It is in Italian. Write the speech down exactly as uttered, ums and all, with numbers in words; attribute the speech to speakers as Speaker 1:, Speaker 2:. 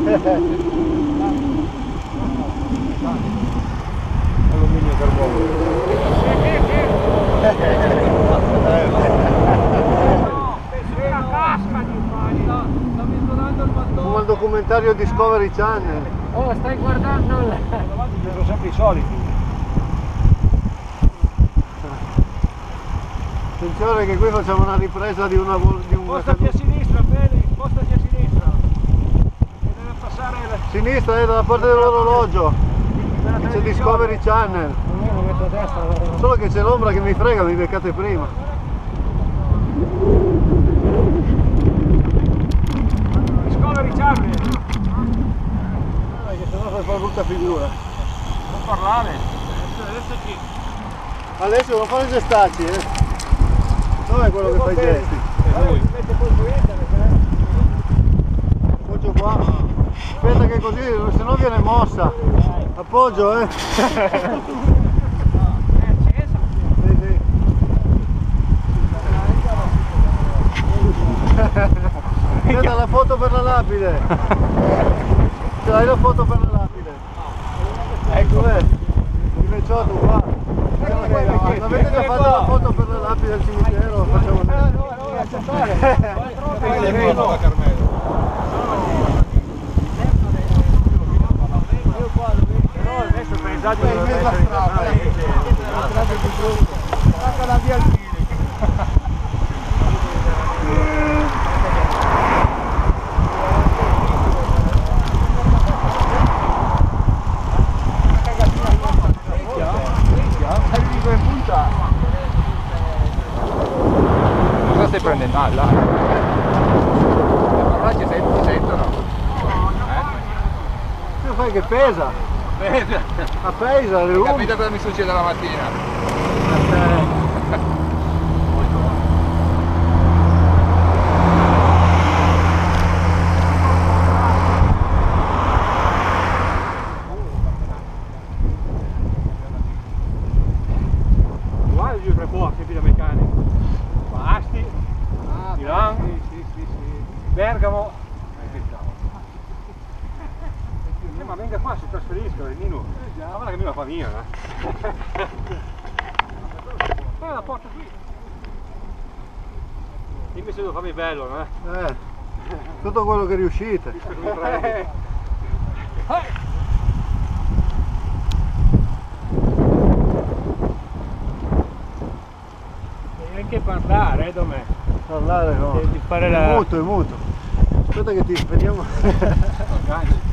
Speaker 1: Alluminio carbonio.
Speaker 2: Una casca di mani. Sta misurando il mattone.
Speaker 3: Come al documentario Discovery Channel.
Speaker 2: Oh, stai guardando il...
Speaker 1: Sono sempre i soliti.
Speaker 3: Attenzione che qui facciamo una ripresa di una di un
Speaker 1: Spostati a sinistra, Feli, spostati a sinistra. Che deve passare il...
Speaker 3: sinistra è dalla parte dell'orologio. C'è Discovery Channel.
Speaker 2: Io lo metto a destra.
Speaker 3: Solo che c'è l'ombra che mi frega, mi beccate prima.
Speaker 1: Discovery Channel.
Speaker 3: Che sennò fai fare brutta figura.
Speaker 1: Non parlare. Adesso chi?
Speaker 3: Adesso non fare gestacci, eh. Dov'è quello che fa i gesti?
Speaker 1: È lui. Mette poi su internet, eh?
Speaker 3: Appoggio qua. Aspetta che così, se no viene mossa. Appoggio, eh.
Speaker 2: È accesa?
Speaker 3: Sì, sì. Aspetta la foto per la lapide. Ce l'hai la foto per la lapide? Ecco, dov'è? Il vecchiotto qua. Avete già fatto la foto per la lapide del cimitero? Facciamo
Speaker 2: No, no, no, accettare.
Speaker 1: Però adesso il paesaggio deve essere
Speaker 2: la via al fine.
Speaker 1: Cosa stai prendendo? Ah, là. Le parolacce si sentono?
Speaker 3: Che fai che pesa?
Speaker 1: Pesa.
Speaker 3: Ma pesa, le unghie.
Speaker 1: Capite cosa mi succede la mattina? Guarda giù tre posti da meccanico. Asti, Milano,
Speaker 3: Sì, sì, sì, sì.
Speaker 1: Bergamo. Eh, ma venga qua, si trasferiscono, il Nino. Ma guarda che mi la fa mia, eh. Eh, la porta qui. Invece devo farmi bello, no?
Speaker 3: Eh, tutto quello che riuscite.
Speaker 1: Eh.
Speaker 2: Devi anche parlare, eh, Domè?
Speaker 3: Parlare no.
Speaker 2: Devi fare
Speaker 3: È
Speaker 2: la...
Speaker 3: muto, è muto. Aspetta che ti vediamo.
Speaker 1: Organici.